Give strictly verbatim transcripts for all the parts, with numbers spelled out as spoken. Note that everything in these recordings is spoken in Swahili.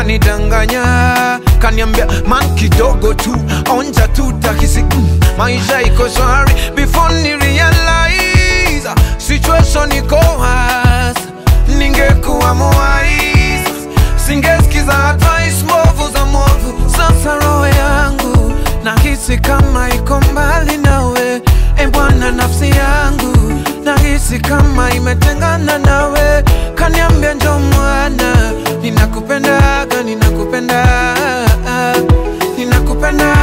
kanidanganya, kaniambia man kidogo tu, onja tu takisi mm, maisha iko shwari. Before ni realize situation iko hasa, ningekuwa mwise, singesikiza advice movu za movu. Sasa roho yangu nahisi kama iko mbali nawe, e Bwana, nafsi yangu nahisi kama imetengana nawe. Kaniambia njoo mwana, ninakupenda, ninakupenda, ninakupenda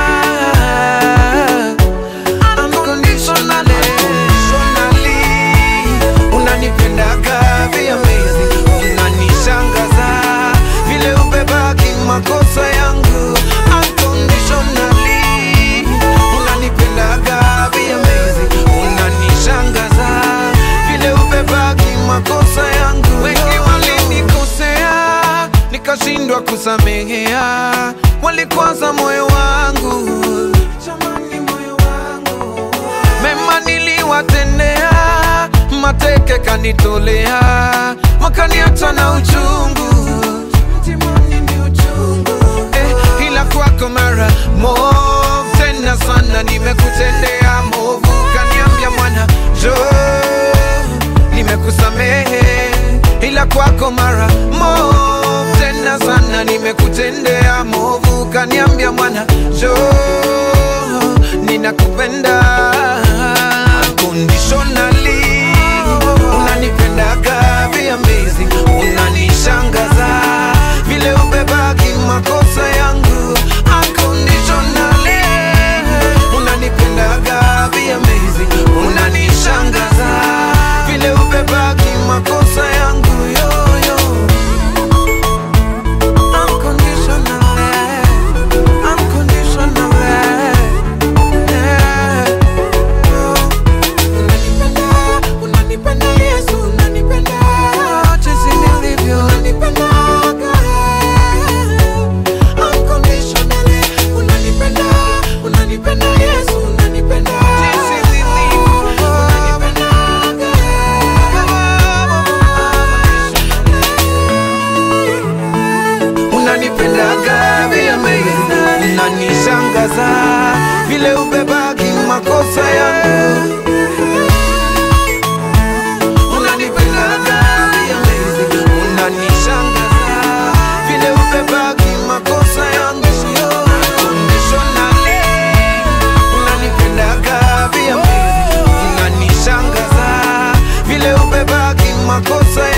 unconditionally, unconditionally. Unanipendaga vya amazing, unanishangaza vile ubebaki makosa yangu. Unconditionally, unanipendaga vya amazing, unanishangaza vile ubebaki makosa yangu. Wengi walinikosea nikashindwa kusamehea, walikwaza moyo wangu, jamani moyo wangu. Mema niliwatendea, mateke kanitolea, wakaniacha na uchungu, timoni ni uchungu. Eh, ila kwako mara movu tena sana nimekutendea movu. Kaniambia mwana njoo, nimekusamehe, ila kwako mara movu tena sana nimekutendea movu. Kaniambia mwana njoo, ninakupenda unconditionally. Unanipendaga vya amazing, unanishangaza vile ubebaki makosa yangu. Unconditionally, unanipendaga vya amazing, unanishangaza vile ubebaki makosa yangu. Yo yo unconditionally, unconditionally, yeah. Oh. Unanipenda, unanipenda Yesu, unanipenda jinsi nilivyo, unanipendaga unconditionally. Unanipenda, unanipenda Yesu, unanipenda jinsi nilivyo, unanipendaga unanipendaga vya amazing, unanishangaza vile ubebaki makosa yangu. Unanipendaga vya amazing, unanishangaza vile ubebaki makosa yangu. Unconditionally, unanipendaga vya amazing, unanishangaza vile ubebaki makosa